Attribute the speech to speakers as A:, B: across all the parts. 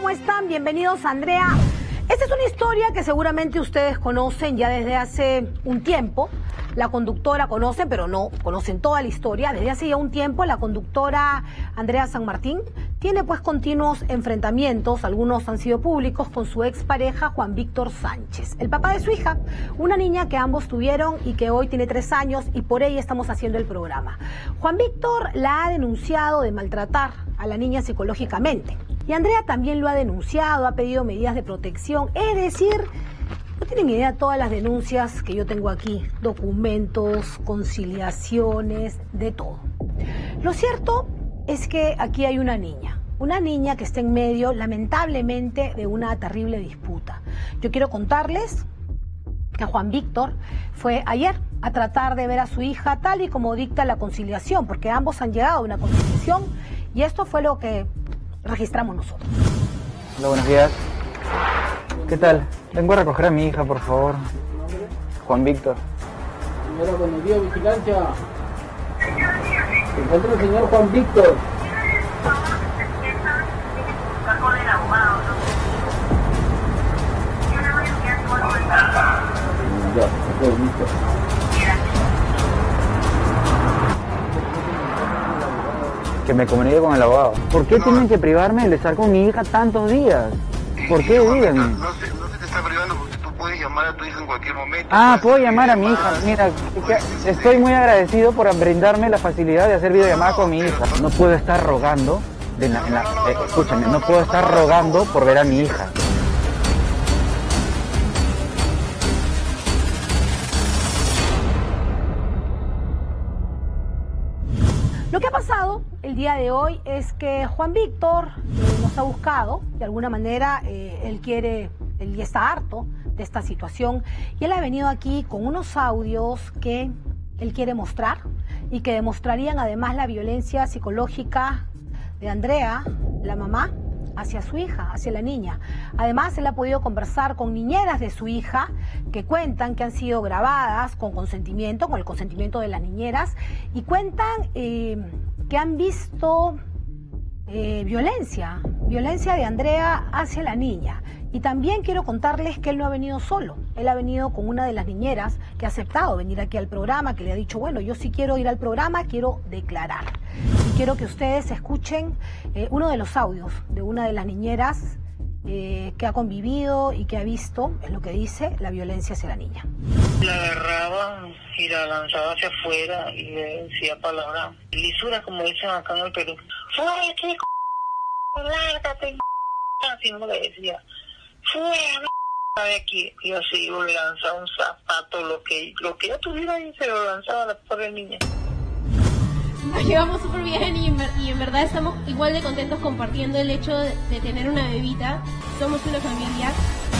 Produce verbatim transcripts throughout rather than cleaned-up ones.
A: están? Bienvenidos a Andrea. Esta es una historia que seguramente ustedes conocen ya desde hace un tiempo. La conductora conocen, pero no conocen toda la historia. Desde hace ya un tiempo la conductora Andrea San Martín tiene pues continuos enfrentamientos, algunos han sido públicos, con su expareja Juan Víctor Sánchez, el papá de su hija, una niña que ambos tuvieron y que hoy tiene tres años y por ella estamos haciendo el programa. Juan Víctor la ha denunciado de maltratar a la niña psicológicamente y Andrea también lo ha denunciado, ha pedido medidas de protección, es decir, no tienen idea todas las denuncias que yo tengo aquí, documentos, conciliaciones, de todo. Lo cierto es que aquí hay una niña, una niña que está en medio, lamentablemente, de una terrible disputa. Yo quiero contarles que Juan Víctor fue ayer a tratar de ver a su hija tal y como dicta la conciliación, porque ambos han llegado a una conciliación y esto fue lo que registramos nosotros.
B: Hola, buenos días. ¿Qué tal? Vengo a recoger a mi hija, por favor. Juan Víctor.
C: Señora, buenos días, vigilancia. Se encuentra el señor Juan Víctor. Ya, ok, listo.
B: Que me comunique con el abogado. ¿Por qué tienen que privarme de estar con mi hija tantos días? ¿Por qué? Díganme.
D: No, no, se, no se te está privando porque tú puedes llamar a tu hija en cualquier momento.
B: Ah, puedo
D: hacer
B: llamar a mi hija. Mira, que estoy muy agradecido por brindarme la facilidad de hacer videollamada con mi hija. No puedo estar rogando, de la, en la, eh, escúchame, no puedo estar rogando por ver a mi hija.
A: Lo que ha pasado el día de hoy es que Juan Víctor eh, nos ha buscado, de alguna manera eh, él quiere, él ya está harto de esta situación y él ha venido aquí con unos audios que él quiere mostrar y que demostrarían además la violencia psicológica de Andrea, la mamá, hacia su hija, hacia la niña. Además, él ha podido conversar con niñeras de su hija que cuentan que han sido grabadas con consentimiento, con el consentimiento de las niñeras, y cuentan eh, que han visto eh, violencia, violencia de Andrea hacia la niña. Y también quiero contarles que él no ha venido solo, él ha venido con una de las niñeras que ha aceptado venir aquí al programa, que le ha dicho, bueno, yo sí quiero ir al programa, quiero declarar. Y quiero que ustedes escuchen eh, uno de los audios de una de las niñeras eh, que ha convivido y que ha visto, es lo que dice, la violencia hacia la niña.
E: La agarraba y la lanzaba hacia afuera y le decía palabras lisuras, como dicen acá en el Perú. ¡Fuera aquí, c***! ¡Lárgate, c***! Así no le decía. ¡Fuera de aquí! Y así yo le lanzaba un zapato, lo que lo que yo tuviera ahí se lo lanzaba a la pobre niña.
F: Nos llevamos súper bien y, y en verdad estamos igual de contentos compartiendo el hecho de, de tener una bebita. Somos una familia.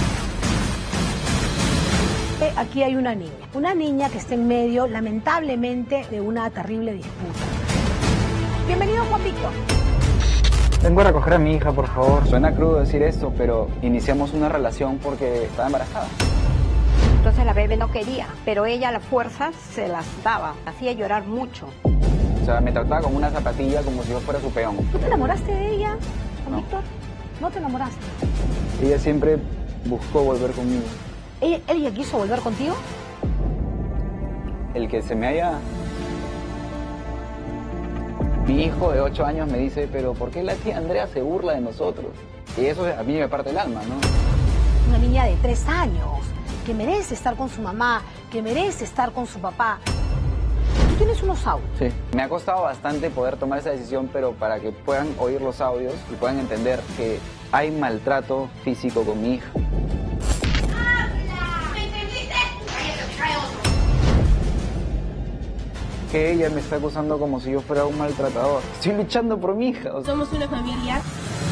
A: Aquí hay una niña, una niña que está en medio, lamentablemente, de una terrible disputa. Bienvenido, Juan Víctor.
B: Vengo a recoger a mi hija, por favor. Suena crudo decir esto, pero iniciamos una relación porque estaba embarazada.
G: Entonces la bebé no quería, pero ella a la fuerza se las daba, hacía llorar mucho.
B: O sea, me trataba como una zapatilla, como si yo fuera su peón.
A: ¿Tú te enamoraste de ella, Juan
B: No.
A: Víctor? ¿No te enamoraste?
B: Ella siempre buscó volver conmigo.
A: ¿Ella, ella quiso volver contigo?
B: El que se me haya... Mi hijo de ocho años me dice, pero ¿por qué la tía Andrea se burla de nosotros? Y eso a mí me parte el alma, ¿no?
A: Una niña de tres años, que merece estar con su mamá, que merece estar con su papá. Tú tienes unos audios.
B: Sí. Me ha costado bastante poder tomar esa decisión, pero para que puedan oír los audios y puedan entender que hay maltrato físico con mi hija. Que ella me está acusando como si yo fuera un maltratador. Estoy luchando por mi hija. O sea.
F: Somos una familia.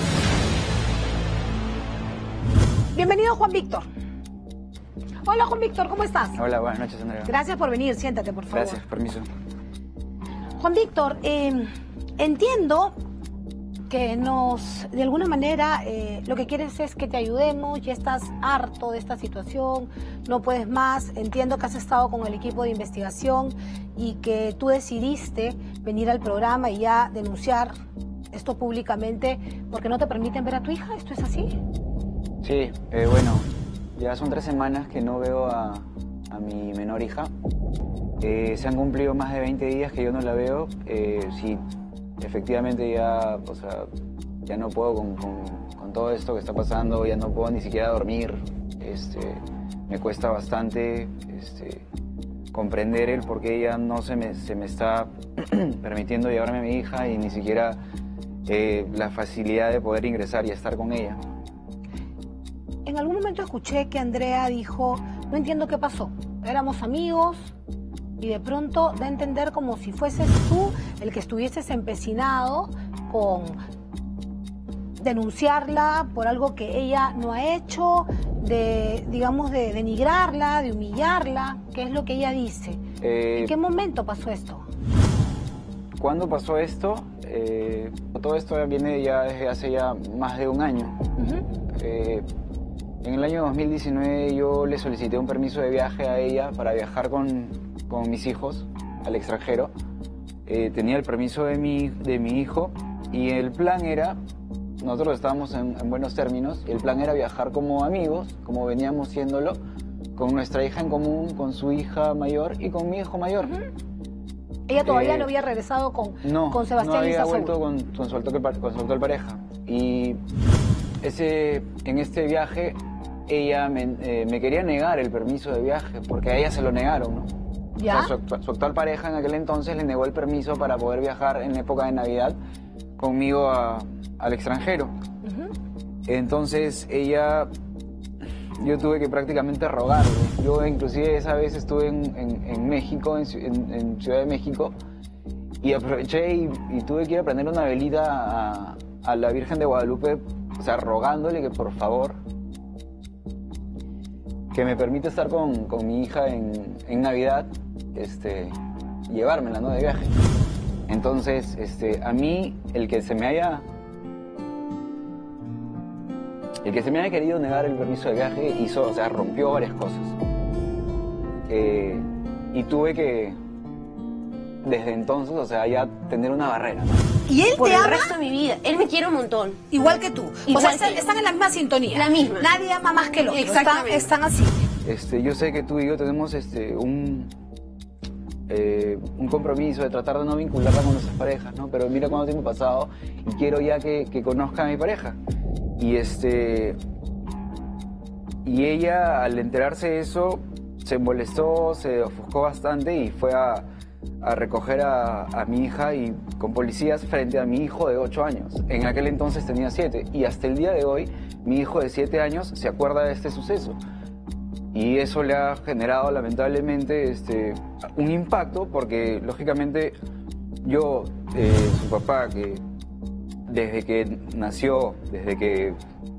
A: Bienvenido, Juan Víctor. Hola, Juan Víctor, ¿cómo estás?
B: Hola, buenas noches, Andrea.
A: Gracias por venir, siéntate, por favor.
B: Gracias, permiso.
A: Juan Víctor, eh, entiendo que nos, de alguna manera, eh, lo que quieres es que te ayudemos, ya estás harto de esta situación, no puedes más, entiendo que has estado con el equipo de investigación y que tú decidiste venir al programa y ya denunciar esto públicamente porque no te permiten ver a tu hija? ¿Esto es así?
B: Sí, eh, bueno, ya son tres semanas que no veo a, a mi menor hija. Eh, se han cumplido más de veinte días que yo no la veo. Eh, sí, efectivamente ya, o sea, ya no puedo con, con, con todo esto que está pasando, ya no puedo ni siquiera dormir. Este, me cuesta bastante este, comprender el por qué ella no se me, se me está permitiendo llevarme a mi hija y ni siquiera eh, la facilidad de poder ingresar y estar con ella.
A: En algún momento escuché que Andrea dijo, no entiendo qué pasó, éramos amigos y de pronto da a entender como si fueses tú el que estuvieses empecinado con denunciarla por algo que ella no ha hecho, de, digamos, de denigrarla, de humillarla, ¿qué es lo que ella dice?
B: Eh,
A: ¿En qué momento pasó esto?
B: ¿Cuándo pasó esto? Eh, todo esto viene ya desde hace ya más de un año.
A: Uh-huh.
B: eh, en el año dos mil diecinueve yo le solicité un permiso de viaje a ella para viajar con, con mis hijos al extranjero. Eh, tenía el permiso de mi, de mi hijo y el plan era, nosotros estábamos en, en buenos términos, y el plan era viajar como amigos, como veníamos siéndolo, con nuestra hija en común, con su hija mayor y con mi hijo mayor.
A: Uh-huh. Ella todavía
B: Eh,
A: no había regresado con,
B: no,
A: con Sebastián
B: no había
A: Izazaúl.
B: vuelto con, con, su actual, con su actual pareja. Y ese, en este viaje ella me, eh, me quería negar el permiso de viaje porque a ella se lo negaron, ¿no?
A: ¿Ya?
B: O sea, su, su actual pareja en aquel entonces le negó el permiso para poder viajar en época de Navidad conmigo a, al extranjero.
A: Uh-huh.
B: Entonces ella, yo tuve que prácticamente rogarle. Yo inclusive esa vez estuve en, en, en México, en, en, en Ciudad de México, y aproveché y, y tuve que ir a prender una velita a, a la Virgen de Guadalupe, o sea, rogándole que por favor que me permite estar con, con mi hija en, en Navidad, este, llevármela, ¿no?, de viaje. Entonces, este, a mí, el que se me haya... El que se me haya querido negar el permiso de viaje hizo, o sea, rompió varias cosas. Eh, y tuve que, desde entonces, o sea, ya tener una barrera, ¿no?
H: Y él
F: Por
H: te
F: el
H: ama
F: resto de mi vida. Él me quiere un montón.
A: Igual que tú.
H: Igual
A: o sea,
H: que
A: están,
H: yo.
A: están en la misma sintonía.
H: La misma.
A: Nadie ama más que el otro. Están,
H: Exactamente.
A: están así.
B: Este, yo sé que tú y yo tenemos este, un, eh, un compromiso de tratar de no vincularla con nuestras parejas, ¿no? Pero mira cuánto tiempo ha pasado y quiero ya que, que conozca a mi pareja. Y, este, y ella, al enterarse de eso, se molestó, se ofuscó bastante y fue a, a recoger a, a mi hija y con policías frente a mi hijo de ocho años. En aquel entonces tenía siete y hasta el día de hoy mi hijo de siete años se acuerda de este suceso. Y eso le ha generado lamentablemente este, un impacto porque lógicamente yo, eh, su papá, que desde que nació, desde que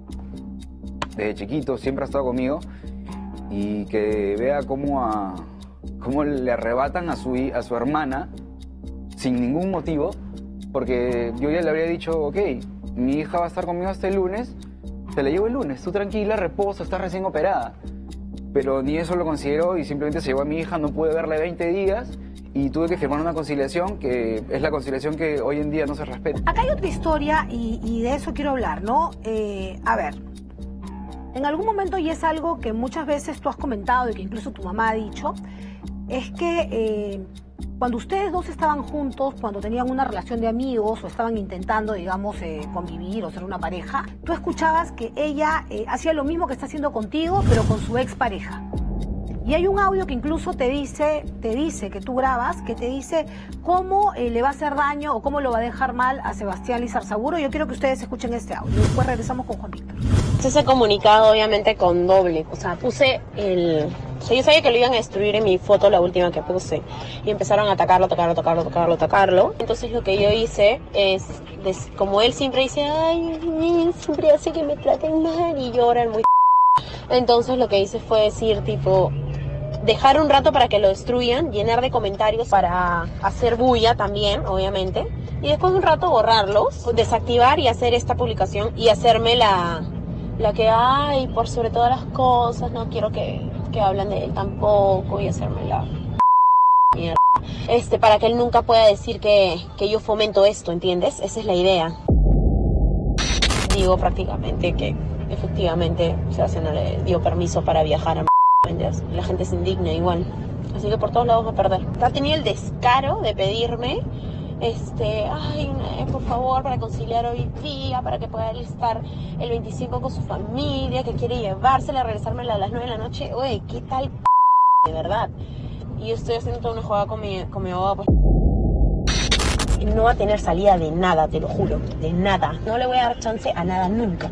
B: desde chiquito siempre ha estado conmigo, y que vea cómo, a, cómo le arrebatan a su, a su hermana sin ningún motivo, porque yo ya le habría dicho, ok, mi hija va a estar conmigo hasta el lunes, te la llevo el lunes, tú tranquila, reposa, estás recién operada. Pero ni eso lo consideró y simplemente se llevó a mi hija, no pude verla veinte días y tuve que firmar una conciliación que es la conciliación que hoy en día no se respeta.
A: Acá hay otra historia y, y de eso quiero hablar, ¿no? Eh, a ver, en algún momento, y es algo que muchas veces tú has comentado y que incluso tu mamá ha dicho, es que eh, cuando ustedes dos estaban juntos, cuando tenían una relación de amigos o estaban intentando, digamos, eh, convivir o ser una pareja, tú escuchabas que ella eh, hacía lo mismo que está haciendo contigo, pero con su expareja. Y hay un audio que incluso te dice, te dice que tú grabas, que te dice cómo eh, le va a hacer daño o cómo lo va a dejar mal a Sebastián Izarzaburu. Yo quiero que ustedes escuchen este audio. Después regresamos con Juan Víctor.
I: Ese comunicado obviamente con doble, o sea, puse el... O sea, yo sabía que lo iban a destruir en mi foto, la última que puse, y emzaron a atacarlo, atacarlo, atacarlo, atacarlo, atacarlo. Entonces lo que yo hice es, des, como él siempre dice, ay, siempre hace que me traten mal y lloran muy... Entonces lo que hice fue decir, tipo, dejar un rato para que lo destruyan, llenar de comentarios para hacer bulla también, obviamente, y después de un rato borrarlos, desactivar y hacer esta publicación y hacerme la... La que hay, por sobre todas las cosas, no quiero que, que hablen de él tampoco y hacerme la... mierda. Este, para que él nunca pueda decir que, que yo fomento esto, ¿entiendes? Esa es la idea. Digo prácticamente que efectivamente Sebastián no le dio permiso para viajar a ¿entiendes? La gente se indigna igual. Así que por todos lados va a perder. Ha tenido el descaro de pedirme, este, ay, por favor, para conciliar hoy día, para que pueda él estar el veinticinco con su familia, que quiere llevársela, regresármela a las nueve de la noche. Oye, ¿qué tal de verdad? Y yo estoy haciendo toda una jugada con mi, con mi abogado, pues. No va a tener salida de nada, te lo juro, de nada. No le voy a dar chance a nada nunca.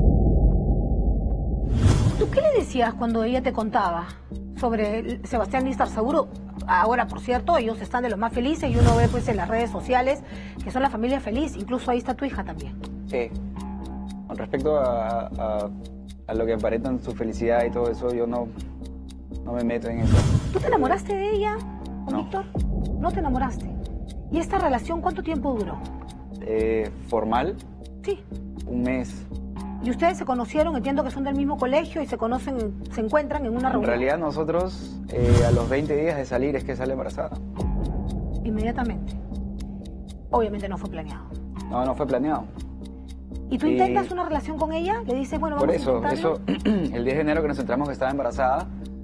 A: ¿Tú qué le decías cuando ella te contaba sobre Sebastián Istarzaburu? Ahora, por cierto, ellos están de los más felices y uno ve pues en las redes sociales que son la familia feliz. Incluso ahí está tu hija también.
B: Sí. Con respecto a, a, a lo que aparentan su felicidad y todo eso, yo no, no me meto en eso.
A: ¿Tú te enamoraste de ella, con
B: No.
A: Víctor? No te enamoraste. ¿Y esta relación cuánto tiempo duró?
B: Eh, formal,
A: Sí.
B: un mes.
A: Y ustedes se conocieron, entiendo que son del mismo colegio y se conocen, se encuentran en una
B: En
A: reunión.
B: realidad nosotros eh, a los veinte días de salir es que sale embarazada.
A: Inmediatamente. Obviamente no fue planeado.
B: No, no fue planeado.
A: ¿Y tú
B: Y-
A: intentas una relación con ella? ¿Le dices, bueno,
B: Por
A: vamos
B: eso,
A: a intentarlo?
B: eso, el diez de enero que nos enteramos que estaba embarazada,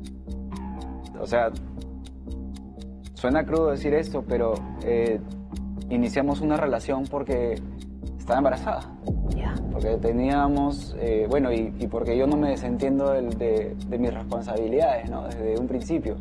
B: o sea, suena crudo decir esto, pero eh, iniciamos una relación porque estaba embarazada.
A: Ya.
B: Porque teníamos, eh, bueno, y, y porque yo no me desentiendo del- de, de mis responsabilidades, ¿no? Desde un principio.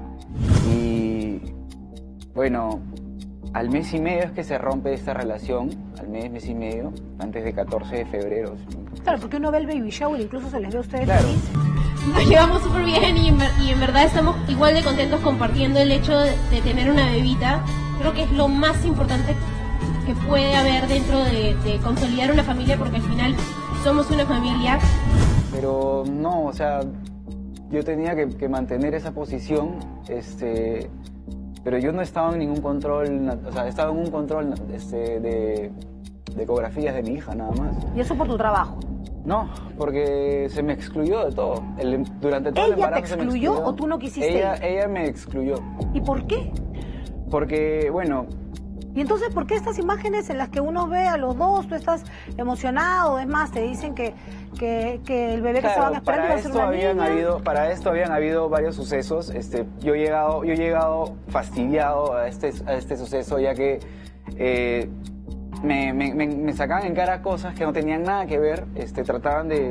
B: Y bueno, al mes y medio es que se rompe esta relación, al mes, mes y medio, antes de catorce de febrero.
A: Claro, porque uno ve el baby shower, incluso se les ve a ustedes
B: Claro.
A: felices.
F: Nos llevamos súper bien y en, ver- y en verdad estamos igual de contentos compartiendo el hecho de, de tener una bebita. Creo que es lo más importante que puede haber dentro de, de consolidar una familia, porque al final somos una familia.
B: Pero no, o sea, yo tenía que, que mantener esa posición, este, pero yo no estaba en ningún control, na- o sea, estaba en un control este, de, de ecografías de mi hija nada más.
A: Y eso por tu trabajo.
B: No, porque se me excluyó de todo. El- durante todo el
A: ¿Ella te
B: embarazo se me
A: excluyó o tú no quisiste
B: Ella,
A: ir?
B: ella me excluyó.
A: ¿Y por qué?
B: Porque, bueno,
A: Y entonces, ¿por qué estas imágenes en las que uno ve a los dos, tú estás emocionado? Es más, te dicen que, que, que el bebé que
B: claro,
A: estaban esperando
B: para
A: iba a ser
B: esto
A: una
B: habían
A: niña.
B: habido, para esto habían habido varios sucesos. Este, yo he llegado, yo he llegado fastidiado a este, a este suceso, ya que eh, me, me, me, me sacaban en cara cosas que no tenían nada que ver. Este, trataban de,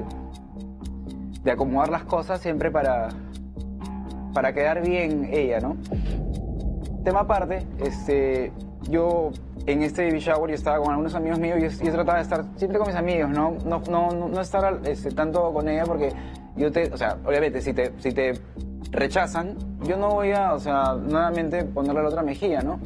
B: de acomodar las cosas siempre para, para quedar bien ella, ¿no? Tema aparte, este, yo en este baby shower yo estaba con algunos amigos míos y yo, yo trataba de estar siempre con mis amigos, no, no, no, no, no estar este, tanto con ella porque yo te, o sea, obviamente si te, si te rechazan, yo no voy a, o sea, nuevamente ponerle la otra mejilla, ¿no?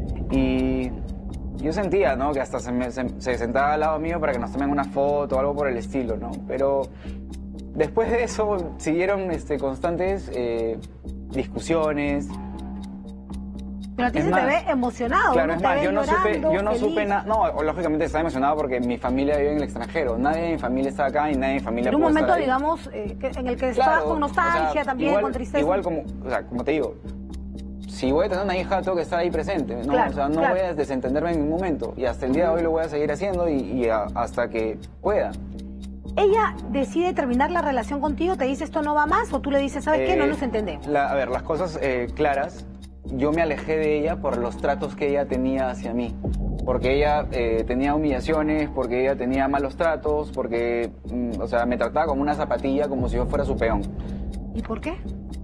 B: Y yo sentía, ¿no? Que hasta se, me, se, se sentaba al lado mío para que nos tomen una foto o algo por el estilo, ¿no? Pero después de eso siguieron este, constantes eh, discusiones.
A: Pero a ti
B: Es
A: se
B: más,
A: te ve emocionado,
B: Claro,
A: ¿no?
B: es
A: Te
B: más,
A: ves
B: yo no supe,
A: llorando,
B: yo no
A: feliz.
B: supe nada. No, lógicamente estaba emocionado porque mi familia vive en el extranjero. Nadie de mi familia está acá y nadie de mi familia
A: En un
B: pudo
A: momento,
B: estar ahí.
A: digamos, eh, que- en el que
B: Claro,
A: estabas con nostalgia
B: o sea,
A: también,
B: igual,
A: con tristeza.
B: Igual como, o sea, como te digo, si voy a tener una hija tengo que estar ahí presente, ¿no?
A: Claro,
B: o sea, no
A: claro.
B: voy a desentenderme en ningún momento. Y hasta el día de hoy lo voy a seguir haciendo y, y a- hasta que pueda.
A: ¿Ella decide terminar la relación contigo, te dice esto no va más o tú le dices, ¿sabes qué? No
B: Eh,
A: nos entendemos.
B: la- a ver, las cosas eh, claras, yo me alejé de ella por los tratos que ella tenía hacia mí. Porque ella eh, tenía humillaciones, porque ella tenía malos tratos, porque, mm, o sea, me trataba como una zapatilla, como si yo fuera su peón.
A: ¿Y por qué?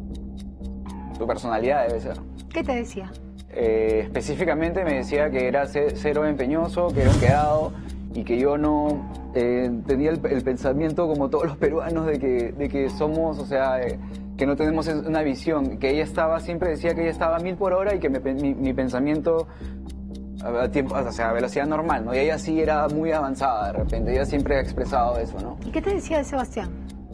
B: Su personalidad debe ser.
A: ¿Qué te decía?
B: Eh, específicamente me decía que era ce- cero empeñoso, que era un quedado y que yo no eh, tenía el, el pensamiento como todos los peruanos de que, de que somos, o sea, eh, que no tenemos es- una visión, que ella estaba, siempre decía que ella estaba a mil por hora y que me pe- mi, mi pensamiento a, a tiempo, o sea, a velocidad normal, ¿no? Y ella sí era muy avanzada de repente, ella siempre ha expresado eso, ¿no?
A: ¿Y qué te decía de Sebastián?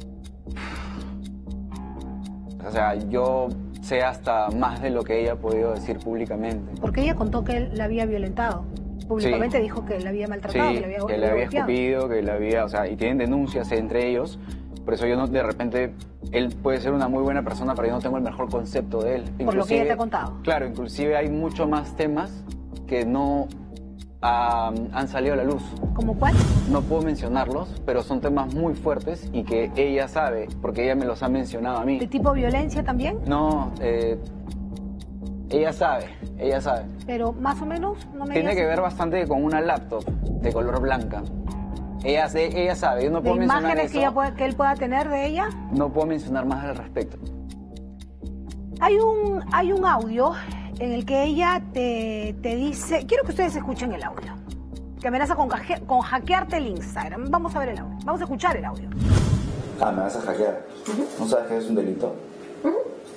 B: O sea, yo sé hasta más de lo que ella ha podido decir públicamente.
A: Porque ella contó que él la había violentado. Públicamente
B: Sí.
A: dijo que la había maltratado,
B: Sí,
A: que la había,
B: que
A: la
B: le había
A: golpeado.
B: escupido, que le había, o sea, y tienen denuncias entre ellos. Por eso yo no, de repente, él puede ser una muy buena persona, pero yo no tengo el mejor concepto de él.
A: Por inclusive, lo que ella te ha contado.
B: Claro, inclusive hay mucho más temas que no uh, han salido a la luz.
A: ¿Cómo cuál?
B: No puedo mencionarlos, pero son temas muy fuertes y que ella sabe, porque ella me los ha mencionado a mí.
A: ¿De tipo violencia también?
B: No, eh, ella sabe, ella sabe.
A: Pero más o menos, no me
B: Tiene que ver bastante con una laptop de color blanca. Ella, ella sabe, yo no puedo mencionar
A: imágenes
B: eso.
A: que, ella puede, que él pueda tener de ella?
B: No puedo mencionar más al respecto.
A: Hay un, hay un audio en el que ella te, te dice... Quiero que ustedes escuchen el audio. Que amenaza con, con hackearte el Instagram. Vamos a ver el audio. Vamos a escuchar el audio.
H: Ah, ¿me vas a hackear? Uh-huh. ¿No sabes que es un delito?
I: Uh-huh.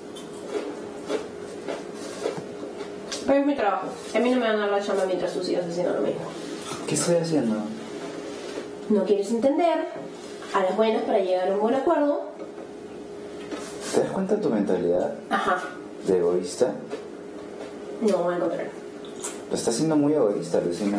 I: Pero es mi trabajo. A mí no me van a dar la chamba mientras tú sigas haciendo lo mismo.
H: ¿Qué estoy haciendo?
I: No quieres entender, a las buenas para llegar a un buen acuerdo.
H: ¿Te das cuenta de tu mentalidad?
I: Ajá.
H: ¿De egoísta?
I: No, al contrario.
H: Lo estás siendo muy egoísta, Lucina.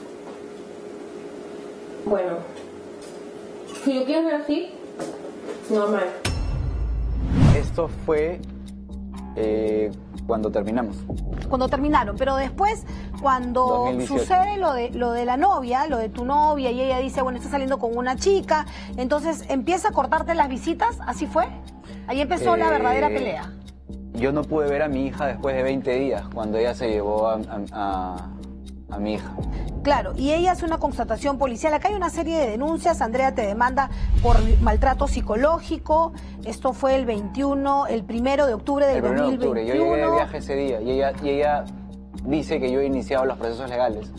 I: Bueno, si lo quieres ver así, normal.
B: Esto fue eh, cuando terminamos.
A: Cuando terminaron, pero después, cuando
B: dos mil dieciocho.
A: Sucede lo de, lo de la novia, lo de tu novia, y ella dice, bueno, está saliendo con una chica, entonces empieza a cortarte las visitas, ¿así fue? Ahí empezó eh, la verdadera pelea.
B: Yo no pude ver a mi hija después de veinte días, cuando ella se llevó a, a, a, a mi hija.
A: Claro, y ella hace una constatación policial. Acá hay una serie de denuncias. Andrea te demanda por maltrato psicológico. Esto fue el veintiuno, el primero de octubre del dos mil veintiuno.
B: El primero de octubre. Yo llegué de viaje ese día y ella, y ella dice que yo he iniciado los procesos legales.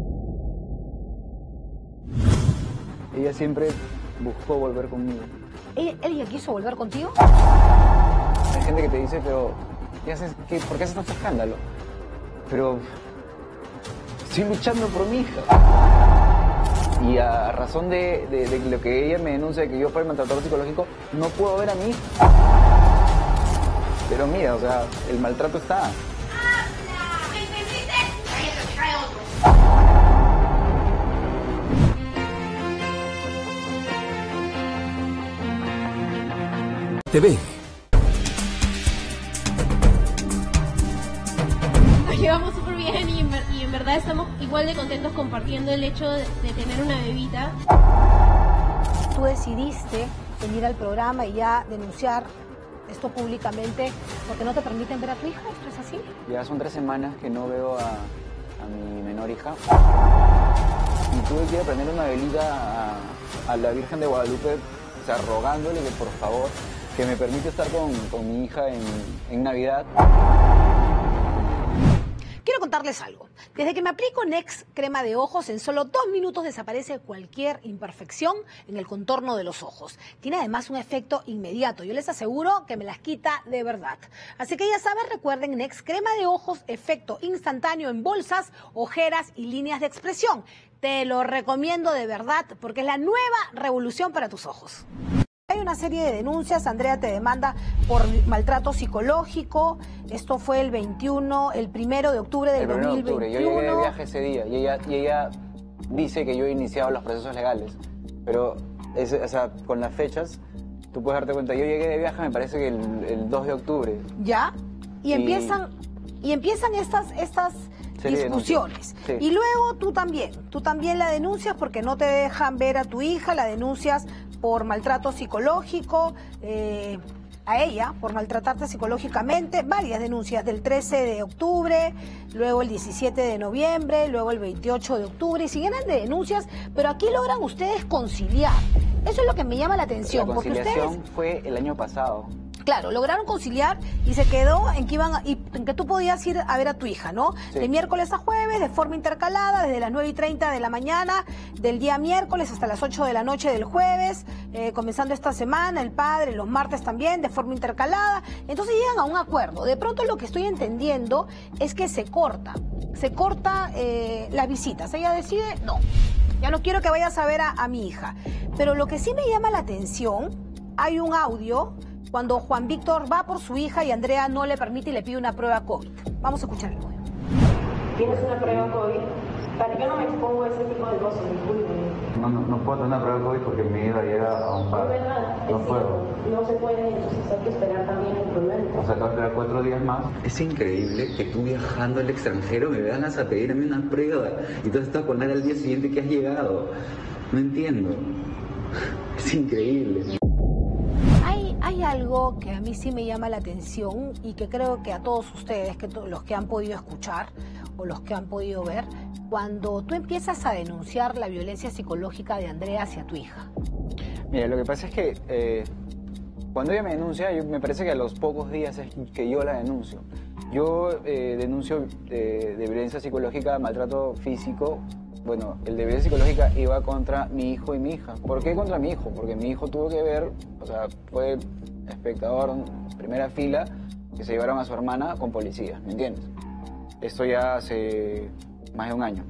B: Ella siempre buscó volver conmigo.
A: ¿Ella, ella quiso volver contigo?
B: Hay gente que te dice, pero ¿qué haces, qué, ¿por qué haces tanto escándalo? Pero estoy luchando por mi hija. Y a razón de, de, de lo que ella me denuncia, que yo fui el maltratador psicológico, no puedo ver a mi hija. Pero mira, o sea, el maltrato está.
J: T V.
F: Nos llevamos súper bien y en, y en verdad estamos igual de contentos compartiendo el hecho de, de tener una bebita.
A: Tú decidiste venir al programa y ya denunciar esto públicamente porque no te permiten ver a tu hija, ¿esto es así?
B: Ya son tres semanas que no veo a, a mi menor hija. Y tuve que ir a prender una velita a, a la Virgen de Guadalupe, o sea, rogándole que por favor, que me permite estar con, con mi hija en, en Navidad.
A: Quiero contarles algo. Desde que me aplico Next crema de ojos, en solo dos minutos desaparece cualquier imperfección en el contorno de los ojos. Tiene además un efecto inmediato. Yo les aseguro que me las quita de verdad. Así que ya saben, recuerden Next crema de ojos, efecto instantáneo en bolsas, ojeras y líneas de expresión. Te lo recomiendo de verdad porque es la nueva revolución para tus ojos. Hay una serie de denuncias. Andrea te demanda por maltrato psicológico. Esto fue el veintiuno, el primero de octubre del dos mil veintiuno.
B: Yo llegué de viaje ese día y ella, y ella dice que yo he iniciado los procesos legales. Pero, es, o sea, con las fechas, tú puedes darte cuenta. Yo llegué de viaje, me parece que el, el dos de octubre.
A: ¿Ya? Y, y... empiezan, y empiezan estas... estas discusiones. Sí. Y luego tú también, tú también la denuncias porque no te dejan ver a tu hija, la denuncias por maltrato psicológico, eh, a ella, por maltratarte psicológicamente, varias denuncias del trece de octubre, luego el diecisiete de noviembre, luego el veintiocho de octubre, y siguen de denuncias, pero aquí logran ustedes conciliar. Eso es lo que me llama la atención.
B: La conciliación
A: porque ustedes...
B: fue el año pasado.
A: Claro, lograron conciliar y se quedó en que iban a, y, en que tú podías ir a ver a tu hija, ¿no? Sí. De miércoles a jueves, de forma intercalada, desde las nueve y treinta de la mañana, del día miércoles hasta las ocho de la noche del jueves, eh, comenzando esta semana, el padre, los martes también, de forma intercalada. Entonces llegan a un acuerdo. De pronto lo que estoy entendiendo es que se corta, se corta eh, las visitas. Ella decide, no, ya no quiero que vayas a ver a, a mi hija. Pero lo que sí me llama la atención, hay un audio cuando Juan Víctor va por su hija y Andrea no le permite y le pide una prueba COVID. Vamos a escuchar el audio.
I: ¿Tienes una prueba COVID? Para que yo no me expongo a ese tipo de cosas, disculpen.
B: No, no, no puedo tener una prueba de COVID porque mi hija llega a un par. No puedo.
I: No se puede, entonces hay que esperar también el problema.
B: O sea, tengo que esperar cuatro días más. Es increíble que tú viajando al extranjero me vengas a pedirme una prueba y tú estás con él al día siguiente que has llegado. No entiendo. Es increíble.
A: Hay, hay algo que a mí sí me llama la atención y que creo que a todos ustedes, que to- los que han podido escuchar o los que han podido ver, cuando tú empiezas a denunciar la violencia psicológica de Andrea hacia tu hija.
B: Mira, lo que pasa es que eh, cuando ella me denuncia, yo, me parece que a los pocos días es que yo la denuncio. Yo eh, denuncio de, de violencia psicológica, maltrato físico. Bueno, el de violencia psicológica iba contra mi hijo y mi hija. ¿Por qué contra mi hijo? Porque mi hijo tuvo que ver, o sea, fue espectador en primera fila que se llevaron a su hermana con policías, ¿me entiendes? Esto ya hace más de un año.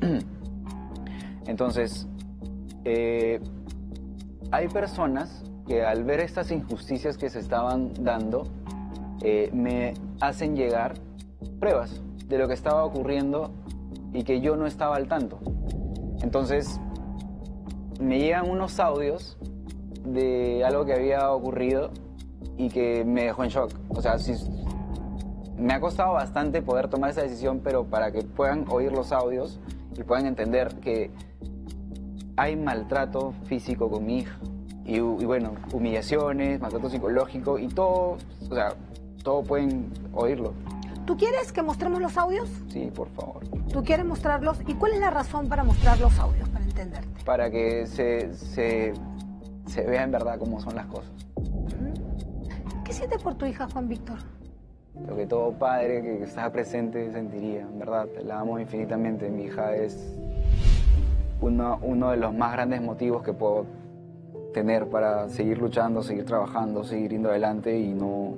B: Entonces, eh, hay personas que al ver estas injusticias que se estaban dando, eh, me hacen llegar pruebas de lo que estaba ocurriendo y que yo no estaba al tanto. Entonces, me llegan unos audios de algo que había ocurrido y que me dejó en shock. O sea, si, me ha costado bastante poder tomar esa decisión, pero para que puedan oír los audios y puedan entender que hay maltrato físico con mi hija. Y, y bueno, humillaciones, maltrato psicológico y todo, o sea, todo pueden oírlo.
A: ¿Tú quieres que mostremos los audios?
B: Sí, por favor.
A: ¿Tú quieres mostrarlos? ¿Y cuál es la razón para mostrar los audios, para entenderte?
B: Para que se, se, se vea en verdad cómo son las cosas.
A: ¿Qué sientes por tu hija, Juan Víctor?
B: Lo que todo padre que está presente sentiría, en verdad. La amo infinitamente. Mi hija es uno, uno de los más grandes motivos que puedo tener para seguir luchando, seguir trabajando, seguir yendo adelante y no...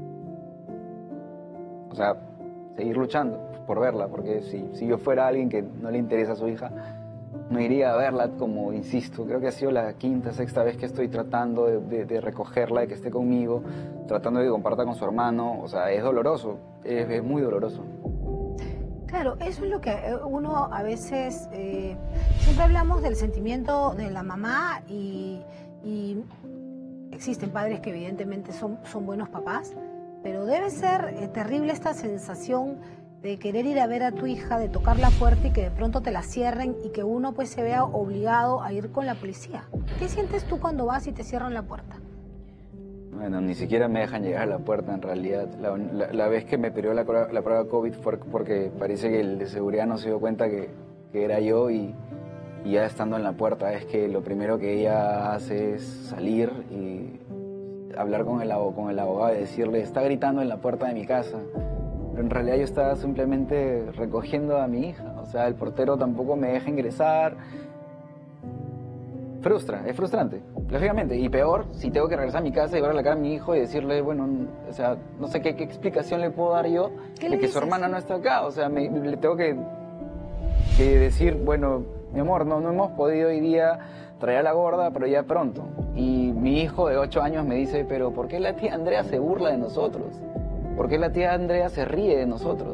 B: O sea, seguir luchando por verla, porque si, si yo fuera alguien que no le interesa a su hija, no iría a verla, como insisto. Creo que ha sido la quinta, sexta vez que estoy tratando de, de, de recogerla, de que esté conmigo, tratando de que comparta con su hermano. O sea, es doloroso, es, es muy doloroso.
A: Claro, eso es lo que uno a veces... Eh, siempre hablamos del sentimiento de la mamá y, y existen padres que evidentemente son, son buenos papás, pero debe ser eh, terrible esta sensación de querer ir a ver a tu hija, de tocar la puerta y que de pronto te la cierren y que uno pues se vea obligado a ir con la policía. ¿Qué sientes tú cuando vas y te cierran la puerta?
B: Bueno, ni siquiera me dejan llegar a la puerta en realidad. La, la, la vez que me pidió la, la prueba COVID fue porque parece que el de seguridad no se dio cuenta que, que era yo y, y ya estando en la puerta es que lo primero que ella hace es salir y hablar con el, con el abogado y decirle, está gritando en la puerta de mi casa. Pero en realidad yo estaba simplemente recogiendo a mi hija. O sea, el portero tampoco me deja ingresar. Frustra, es frustrante, lógicamente. Y peor, si tengo que regresar a mi casa y ver a la cara a mi hijo y decirle, bueno, o sea, no sé qué, qué explicación le puedo dar yo de que
A: dices?
B: su hermana no está acá. O sea, me, le tengo que, que decir, bueno, mi amor, no, no hemos podido hoy día traer a la gorda, pero ya pronto. Y mi hijo de ocho años me dice, pero ¿por qué la tía Andrea se burla de nosotros? ¿Por qué la tía Andrea se ríe de nosotros?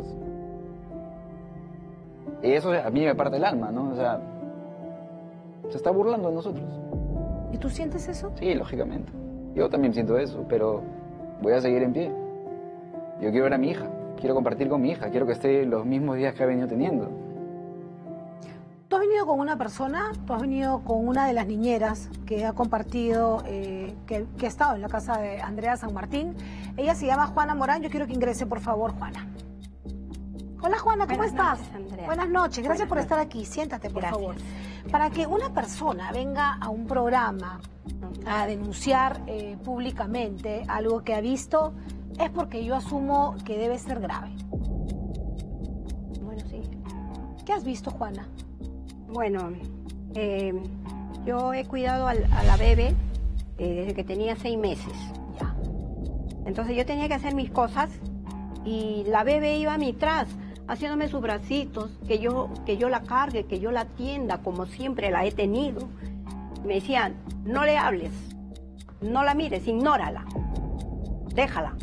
B: Y eso a mí me parte el alma, ¿no? O sea, se está burlando de nosotros.
A: ¿Y tú sientes eso?
B: Sí, lógicamente. Yo también siento eso, pero voy a seguir en pie. Yo quiero ver a mi hija, quiero compartir con mi hija, quiero que esté los mismos días que ha venido teniendo.
A: Tú has venido con una persona, tú has venido con una de las niñeras que ha compartido, eh, que, que ha estado en la casa de Andrea San Martín. Ella se llama Juana Morán. Yo quiero que ingrese, por favor, Juana. Hola, Juana, ¿cómo
G: Buenas
A: estás?
G: noches, Andrea.
A: Buenas noches, gracias
G: Buenas
A: por
G: noches.
A: estar aquí. Siéntate, por
G: Gracias.
A: favor. Para que una persona venga a un programa a denunciar eh, públicamente algo que ha visto, es porque yo asumo que debe ser grave.
G: Bueno, sí.
A: ¿Qué has visto, Juana?
G: Bueno, eh, yo he cuidado al, a la bebé eh, desde que tenía seis meses.
A: Ya.
G: Entonces yo tenía que hacer mis cosas y la bebé iba a mi tras, haciéndome sus bracitos, que yo, que yo la cargue, que yo la atienda, como siempre la he tenido. Me decían, no le hables, no la mires, ignórala, déjala.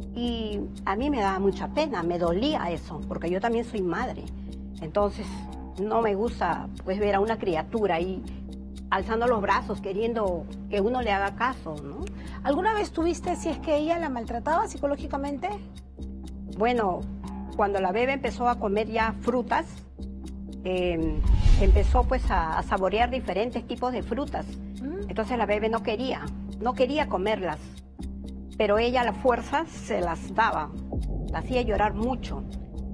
G: Y a mí me daba mucha pena, me dolía eso, porque yo también soy madre. Entonces, no me gusta pues ver a una criatura ahí alzando los brazos, queriendo que uno le haga caso, ¿no?
A: ¿Alguna vez tuviste si es que ella la maltrataba psicológicamente?
G: Bueno, cuando la bebé empezó a comer ya frutas, eh, empezó pues a, a saborear diferentes tipos de frutas. Mm. Entonces la bebé no quería, no quería comerlas, pero ella a la fuerza se las daba, la hacía llorar mucho.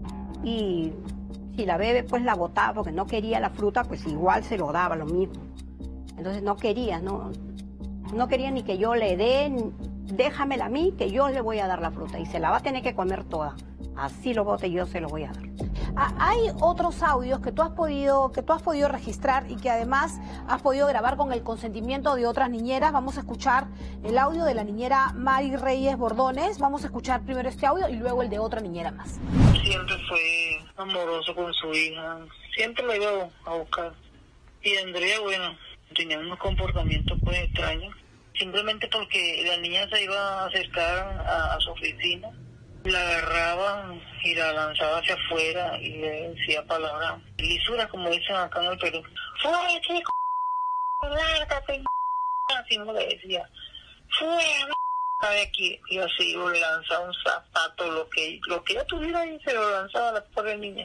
G: Y si la bebé pues la botaba porque no quería la fruta, pues igual se lo daba lo mismo. Entonces no quería, no, no quería ni que yo le dé, déjamela a mí, que yo le voy a dar la fruta y se la va a tener que comer toda. Así lo bote, yo se lo voy a dar.
A: Ah, hay otros audios que tú has podido, que tú has podido registrar y que además has podido grabar con el consentimiento de otras niñeras. Vamos a escuchar el audio de la niñera Mari Reyes Bordones. Vamos a escuchar primero este audio y luego el de otra niñera más.
E: Siempre fue amoroso con su hija, siempre la iba a buscar. Y Andrea, bueno, tenía unos comportamientos pues extraños, simplemente porque la niña se iba a acercar a, a su oficina, la agarraba y la lanzaba hacia afuera y le decía palabras lisuras, como dicen acá en el Perú. ¡Fuera, chico! ¡Lárgate! Así no le decía. ¡Fuera de aquí! Y así le lanzaba un zapato, lo que, lo que ella tuviera ahí se lo lanzaba a la pobre niña.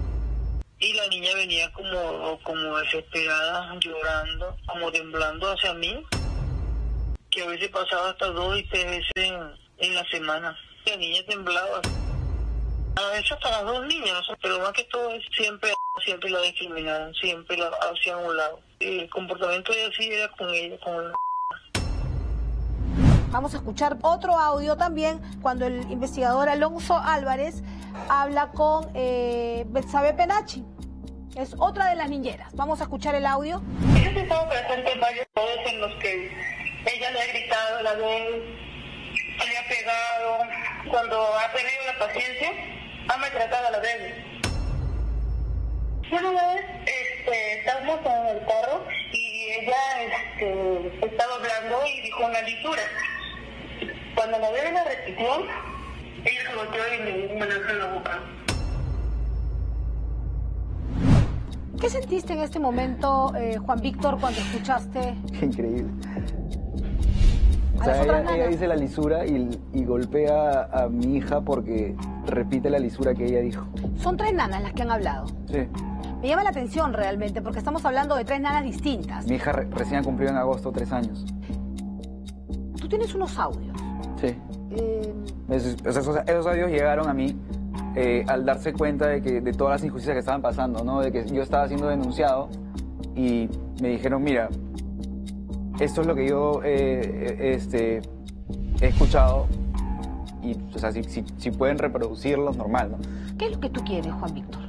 E: Y la niña venía como, como desesperada, llorando, como temblando hacia mí, que a veces pasaba hasta dos y tres veces en, en la semana. La niña temblaba. A veces hasta las dos niñas, pero más que todo siempre, siempre la discriminaron, siempre la hacían a un lado. Y el comportamiento de así era con ella, con el...
A: Vamos a escuchar otro audio también cuando el investigador Alonso Álvarez habla con eh, Betsabe Penachi. Es otra de las niñeras. Vamos a escuchar el audio.
E: Yo he estado presente en varios casos en los que ella le ha gritado, la vez, le ha pegado, cuando ha perdido la paciencia, ha maltratado a la bebé. Una vez este, estábamos en el carro y ella este, estaba hablando y dijo una lisura. Cuando la bebé la repitió, ella se volteó y me dio un manazo en la boca.
A: ¿Qué sentiste en este momento, eh, Juan Víctor, cuando escuchaste?
B: Qué increíble. O sea, ella, ella dice la lisura y, y golpea a mi hija porque repite la lisura que ella dijo.
A: Son tres nanas las que han hablado.
B: Sí.
A: Me llama la atención realmente porque estamos hablando de tres nanas distintas.
B: Mi hija re recién cumplió en agosto tres años.
A: Tú tienes unos audios.
B: Sí.
A: Eh...
B: Esos, esos, esos audios llegaron a mí eh, al darse cuenta de, que, de todas las injusticias que estaban pasando, ¿no? De que yo estaba siendo denunciado y me dijeron, mira, esto es lo que yo eh, este, he escuchado y o sea, si, si, si pueden reproducirlo, normal, ¿no?
A: ¿Qué es lo que tú quieres, Juan Víctor?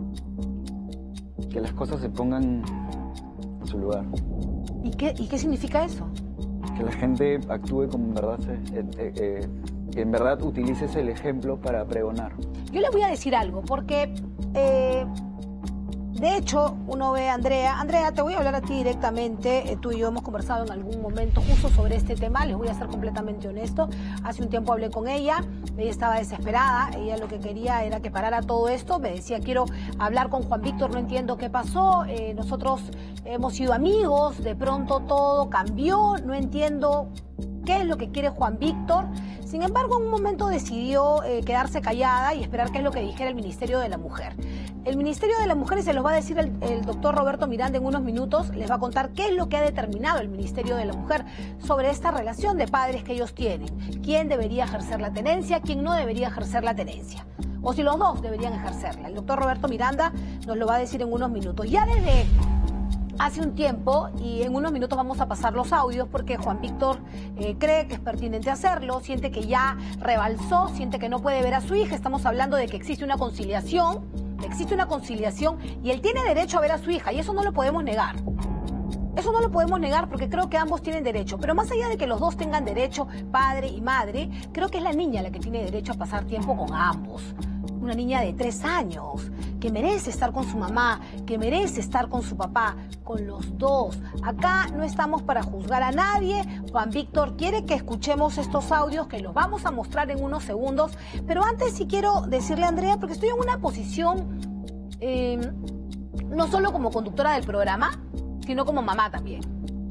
B: Que las cosas se pongan en su lugar.
A: ¿Y qué, y qué significa eso?
B: Que la gente actúe como en verdad, se, eh, eh, que en verdad utilices el ejemplo para pregonar.
A: Yo le voy a decir algo, porque eh, de hecho uno ve a Andrea. Andrea, te voy a hablar a ti directamente. Eh, tú y yo hemos conversado en algún momento justo sobre este tema. Les voy a ser completamente honesto. Hace un tiempo hablé con ella. Ella estaba desesperada. Ella lo que quería era que parara todo esto. Me decía, quiero hablar con Juan Víctor, no entiendo qué pasó. Eh, nosotros hemos sido amigos. De pronto todo cambió. No entiendo qué es lo que quiere Juan Víctor. Sin embargo, en un momento decidió eh, quedarse callada y esperar qué es lo que dijera el Ministerio de la Mujer. El Ministerio de la Mujer, y se los va a decir el, el doctor Roberto Miranda en unos minutos, les va a contar qué es lo que ha determinado el Ministerio de la Mujer sobre esta relación de padres que ellos tienen. ¿Quién debería ejercer la tenencia? ¿Quién no debería ejercer la tenencia? O si los dos deberían ejercerla. El doctor Roberto Miranda nos lo va a decir en unos minutos. Ya desde hace un tiempo, y en unos minutos vamos a pasar los audios porque Juan Víctor eh, cree que es pertinente hacerlo, siente que ya rebalsó, siente que no puede ver a su hija. Estamos hablando de que existe una conciliación, existe una conciliación y él tiene derecho a ver a su hija y eso no lo podemos negar. Eso no lo podemos negar porque creo que ambos tienen derecho. Pero más allá de que los dos tengan derecho, padre y madre, creo que es la niña la que tiene derecho a pasar tiempo con ambos. Una niña de tres años, que merece estar con su mamá, que merece estar con su papá, con los dos. Acá no estamos para juzgar a nadie. Juan Víctor quiere que escuchemos estos audios, que los vamos a mostrar en unos segundos. Pero antes sí quiero decirle a Andrea, porque estoy en una posición eh, no solo como conductora del programa, sino como mamá también.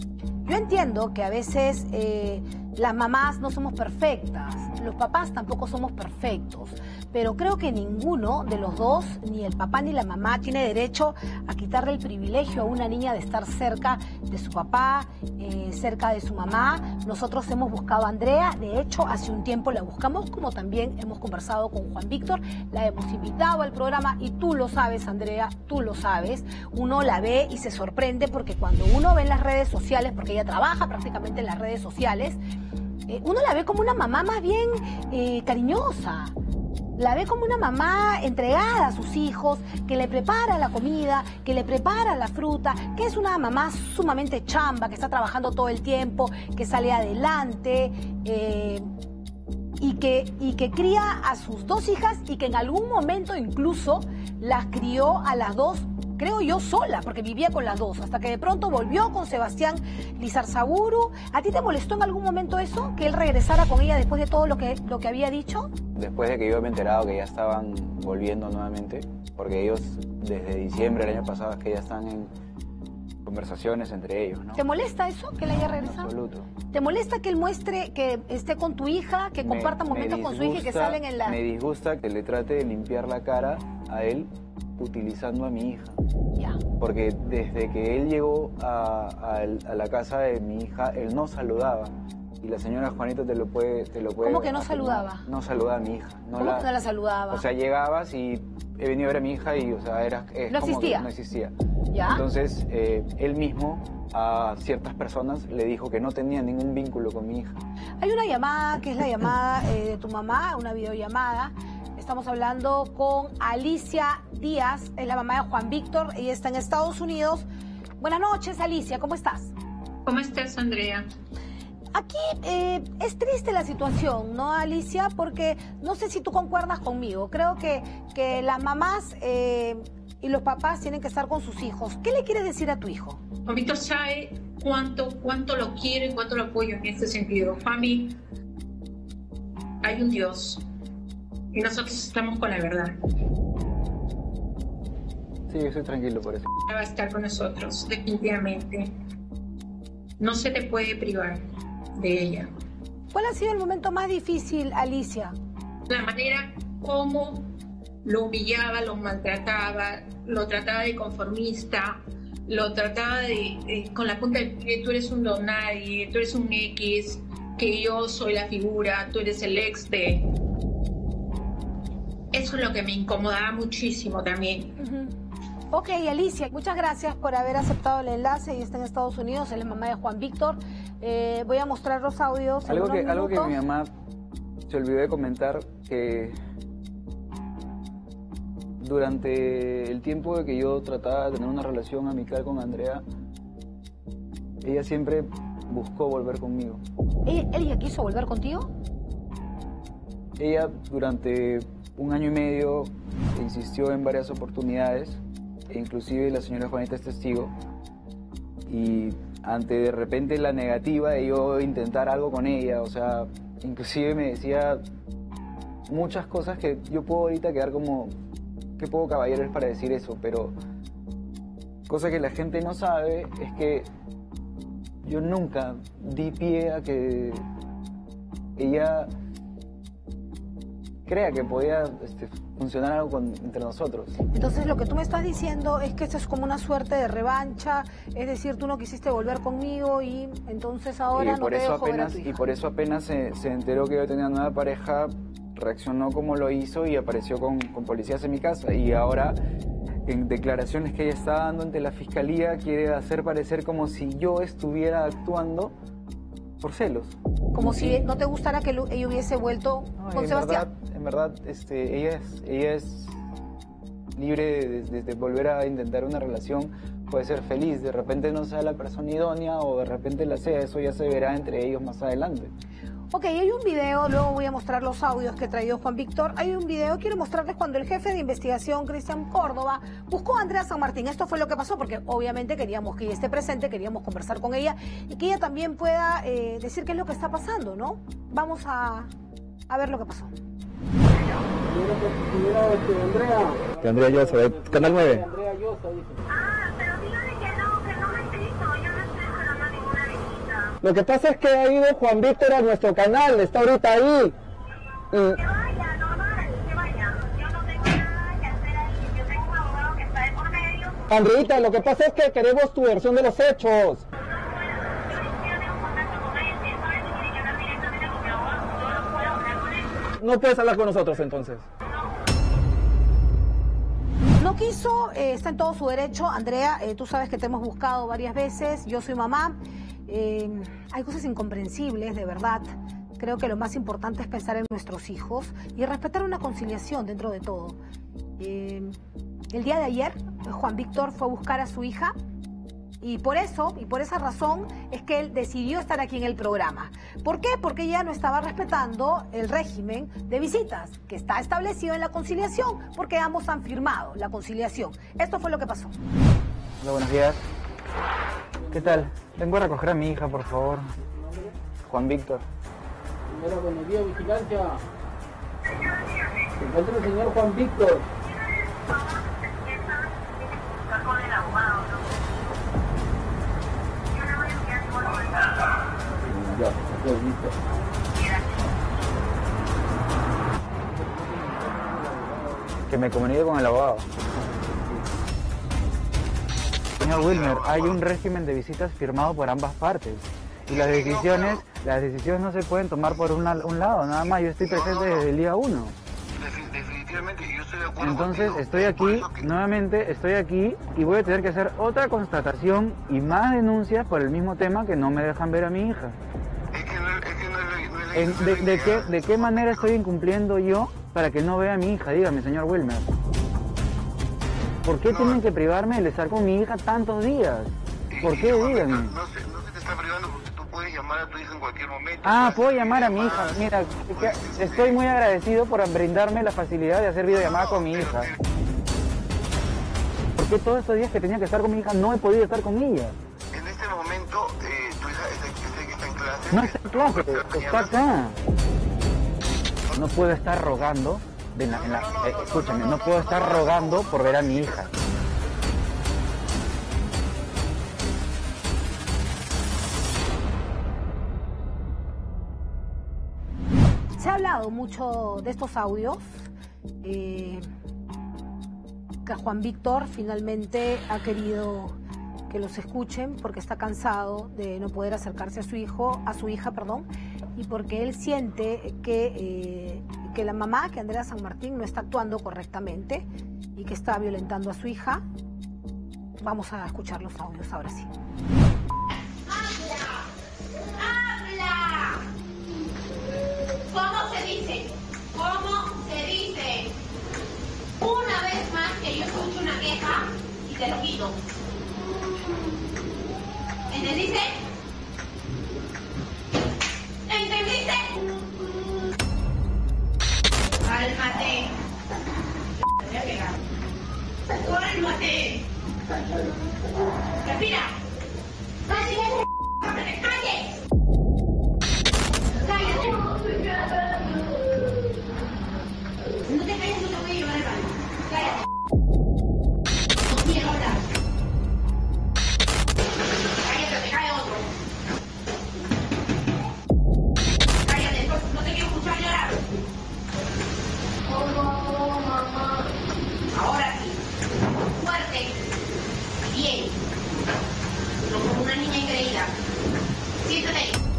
A: Yo entiendo que a veces eh, las mamás no somos perfectas, los papás tampoco somos perfectos, pero creo que ninguno de los dos, ni el papá ni la mamá, tiene derecho a quitarle el privilegio a una niña de estar cerca de su papá, eh, cerca de su mamá. Nosotros hemos buscado a Andrea, de hecho hace un tiempo la buscamos, como también hemos conversado con Juan Víctor, la hemos invitado al programa y tú lo sabes, Andrea, tú lo sabes, uno la ve y se sorprende porque cuando uno ve en las redes sociales, porque ella trabaja prácticamente en las redes sociales, eh, uno la ve como una mamá más bien eh, cariñosa. La ve como una mamá entregada a sus hijos, que le prepara la comida, que le prepara la fruta, que es una mamá sumamente chamba, que está trabajando todo el tiempo, que sale adelante eh, y, que, y que cría a sus dos hijas y que en algún momento incluso las crió a las dos, creo yo, sola, porque vivía con las dos, hasta que de pronto volvió con Sebastián Lizarzaburu. ¿A ti te molestó en algún momento eso, que él regresara con ella después de todo lo que, lo que había dicho?
B: Después de que yo me he enterado que ya estaban volviendo nuevamente, porque ellos desde diciembre del año pasado es que ya están en conversaciones entre ellos, ¿no?
A: ¿Te molesta eso, que él haya regresado?
B: En absoluto.
A: ¿Te molesta que él muestre que esté con tu hija, que comparta
B: Me-
A: momentos
B: me
A: con su hija y que
B: disgusta-
A: salen en la...
B: Me disgusta que le trate de limpiar la cara a él utilizando a mi hija.
A: Ya.
B: Porque desde que él llegó a, a- a la casa de mi hija, él no saludaba. Y la señora Juanita te lo puede... Te lo puede
A: ¿Cómo que no
B: afirmar.
A: saludaba?
B: No saludaba a mi hija. No
A: ¿Cómo
B: la,
A: que no la saludaba?
B: O sea, llegabas y he venido a ver a mi hija y, o sea, era... es
A: No
B: como
A: existía.
B: que no existía.
A: ¿Ya?
B: Entonces, eh, él mismo a ciertas personas le dijo que no tenía ningún vínculo con mi hija.
A: Hay una llamada que es la llamada eh, de tu mamá, una videollamada. Estamos hablando con Alicia Díaz, es la mamá de Juan Víctor, ella está en Estados Unidos. Buenas noches, Alicia, ¿cómo estás?
K: ¿Cómo estás, Andrea?
A: Aquí eh, es triste la situación, ¿no, Alicia? Porque no sé si tú concuerdas conmigo. Creo que, que las mamás eh, y los papás tienen que estar con sus hijos. ¿Qué le quieres decir a tu hijo?
K: Juan Víctor sabe cuánto, cuánto lo quiero y cuánto lo apoyo en este sentido. Para mí, hay un Dios y nosotros estamos con la verdad.
B: Sí, yo estoy tranquilo por eso.
K: Va a estar con nosotros, definitivamente. No se te puede privar de ella.
A: ¿Cuál ha sido el momento más difícil, Alicia?
K: La manera como lo humillaba, lo maltrataba, lo trataba de conformista, lo trataba de, de con la punta del pie, tú eres un don nadie, tú eres un X, que yo soy la figura, tú eres el ex de... Eso es lo que me incomodaba muchísimo también.
A: Uh-huh. Ok, Alicia, muchas gracias por haber aceptado el enlace y está en Estados Unidos, es la mamá de Juan Víctor. Eh, voy a mostrar los audios en
B: Algo
A: unos
B: que, algo que
A: minutos.
B: mi mamá se olvidó de comentar, que durante el tiempo de que yo trataba de tener una relación amical con Andrea, ella siempre buscó volver conmigo.
A: ¿Ella, ella quiso volver contigo?
B: Ella durante un año y medio insistió en varias oportunidades, e inclusive la señora Juanita es testigo, y ante de repente la negativa de yo intentar algo con ella, o sea, inclusive me decía muchas cosas que yo puedo ahorita quedar como, qué poco caballero es para decir eso, pero cosa que la gente no sabe es que yo nunca di pie a que ella crea que podía este, funcionar algo con, entre nosotros.
A: Entonces lo que tú me estás diciendo es que esto es como una suerte de revancha, es decir, tú no quisiste volver conmigo y entonces ahora
B: y
A: no
B: por
A: te
B: eso
A: dejo ver a
B: apenas
A: tu hija.
B: Y por eso apenas se, se enteró que yo tenía nueva pareja, reaccionó como lo hizo y apareció con, con policías en mi casa. Y ahora, en declaraciones que ella está dando ante la fiscalía, quiere hacer parecer como si yo estuviera actuando por celos.
A: Como si no te gustara que lo- ella hubiese vuelto
B: No,
A: con
B: en
A: Sebastián.
B: verdad, en verdad, este, ella es, ella es libre de, de- de volver a intentar una relación, puede ser feliz, de repente no sea la persona idónea o de repente la sea, eso ya se verá entre ellos más adelante.
A: Ok, hay un video, luego voy a mostrar los audios que ha traído Juan Víctor. Hay un video, quiero mostrarles cuando el jefe de investigación, Cristian Córdoba, buscó a Andrea San Martín. Esto fue lo que pasó, porque obviamente queríamos que ella esté presente, queríamos conversar con ella y que ella también pueda eh, decir qué es lo que está pasando, ¿no? Vamos a, a ver lo que pasó.
C: Señora este, Andrea.
B: Que Andrea Llosa, de Canal nueve.
C: Andrea Llosa, dice.
E: Ah, pero dígale que no, que no me invito. Yo no estoy esperando a ninguna visita.
L: Lo que pasa es que ha ido Juan Víctor a nuestro canal, está ahorita ahí. Y...
E: Que vaya, normal, que vaya. Yo no tengo nada que hacer ahí. Yo tengo un abogado que está de por medio.
L: Andreita, lo que pasa es que queremos tu versión de los hechos. No puedes hablar con nosotros entonces.
A: No quiso, eh, está en todo su derecho. Andrea, eh, tú sabes que te hemos buscado varias veces, yo soy mamá. Eh, hay cosas incomprensibles, de verdad. Creo que lo más importante es pensar en nuestros hijos y respetar una conciliación dentro de todo. Eh, el día de ayer, Juan Víctor fue a buscar a su hija y por eso, y por esa razón, es que él decidió estar aquí en el programa. ¿Por qué? Porque ella no estaba respetando el régimen de visitas que está establecido en la conciliación, porque ambos han firmado la conciliación. Esto fue lo que pasó.
B: Hola, buenos días. ¿Qué tal? Vengo a recoger a mi hija, por favor. Juan Víctor.
C: Señora, buenos días, vigilancia. Se encuentra el señor Juan Víctor.
E: Con el abogado, ¿no?
C: Ya, estoy listo.
B: Que me comunique con el abogado. Señor Wilmer, hay un régimen de visitas firmado por ambas partes. Y las decisiones, las decisiones no se pueden tomar por una, un lado, nada más. Yo estoy presente desde el día uno.
D: Definitivamente, yo estoy de acuerdo.
B: Entonces
D: contigo.
B: estoy aquí,
D: Que...
B: nuevamente estoy aquí y voy a tener que hacer otra constatación y más denuncias por el mismo tema que no me dejan ver a mi hija.
D: Es que no, es que no, es, no es,
B: En, de, de, qué, ¿De qué manera estoy incumpliendo yo para que no vea a mi hija? Dígame, señor Wilmer. ¿Por qué no, tienen que privarme de estar con mi hija tantos días? ¿Por qué? Dígame.
D: No, no, se, no se te está privando porque tú puedes llamar a tu hija en cualquier momento.
B: Ah, puedo llamar a mi hija. Mira, que estoy muy agradecido por brindarme la facilidad de hacer videollamada con mi hija. ¿Por qué todos estos días que tenía que estar con mi hija no he podido estar con ella?
D: En este momento, eh, tu hija está, está, está en clase.
B: No está en clase, está acá. No puedo estar rogando, de la, en la, eh, escúchame, no puedo estar rogando por ver a mi hija.
A: Se ha hablado mucho de estos audios, eh, que Juan Víctor finalmente ha querido que los escuchen porque está cansado de no poder acercarse a su hijo, a su hija, perdón, y porque él siente que, eh, que la mamá, que Andrea San Martín, no está actuando correctamente y que está violentando a su hija. Vamos a escuchar los audios ahora sí.
F: ¿Cómo se dice? ¿Cómo se dice? Una vez más que yo escucho una queja y te lo quito. ¿Entendiste? ¿Entendiste? Cálmate. Te voy a pegar. Cálmate. Respira. ¡Cállate! ¡Cállate! No te calles, no te voy a llevar al baño. Cállate. No quiero hablar. Cállate, te cae otro. Cállate, no te quiero escuchar llorar. Oh, mamá. Ahora sí. Fuerte. Bien. No como una niña increíble. Siéntate.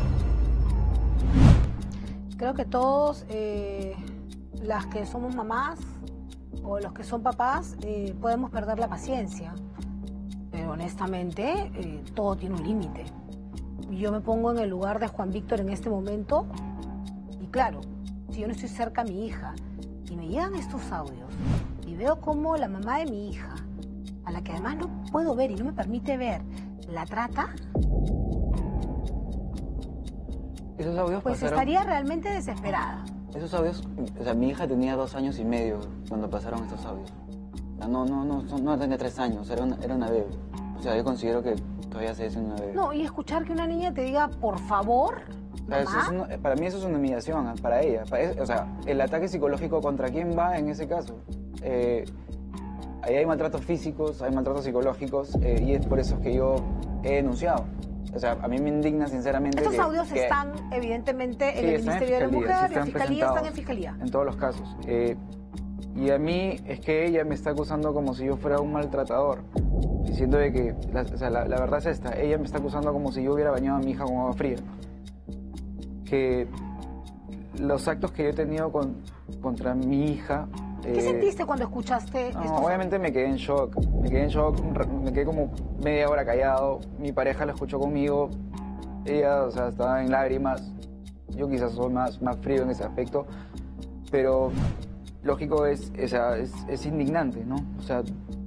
A: Creo que todos, eh, las que somos mamás o los que son papás, eh, podemos perder la paciencia. Pero honestamente, eh, todo tiene un límite. Yo me pongo en el lugar de Juan Víctor en este momento y claro, si yo no estoy cerca a mi hija y me llegan estos audios y veo cómo la mamá de mi hija, a la que además no puedo ver y no me permite ver, la trata...
B: Esos audios
A: Pues
B: pasaron...
A: estaría realmente desesperada.
B: Esos audios, o sea, mi hija tenía dos años y medio cuando pasaron estos audios. O sea, no, no, no, no tenía tres años, era una, era una bebé. O sea, yo considero que todavía sigue siendo una bebé.
A: No, y escuchar que una niña te diga, por favor,
B: O sea, eso es una- para mí eso es una humillación, para ella. Para- o sea, el ataque psicológico, ¿contra quién va en ese caso? Eh, ahí hay maltratos físicos, hay maltratos psicológicos, eh, y es por eso que yo he denunciado. O sea, a mí me indigna sinceramente
A: Estos
B: que-
A: audios
B: que-
A: están evidentemente en
B: Sí,
A: el
B: están en
A: Ministerio de la
B: fiscalía,
A: Mujer,
B: sí
A: la
B: están
A: Fiscalía están en
B: presentados
A: Fiscalía.
B: en todos los casos. Eh, y a mí es que ella me está acusando como si yo fuera un maltratador, diciendo de que, la, o sea, la, la verdad es esta, ella me está acusando como si yo hubiera bañado a mi hija con agua fría. Que los actos que yo he tenido con, contra mi hija...
A: ¿Qué
B: eh,
A: sentiste cuando escuchaste
B: no,
A: esto?
B: obviamente me quedé en shock, me quedé en shock, un ra- me quedé como media hora callado, mi pareja lo escuchó conmigo, ella, o sea, estaba en lágrimas, yo quizás soy más, más frío en ese aspecto, pero lógico es, o sea, es, es indignante, ¿no? O sea,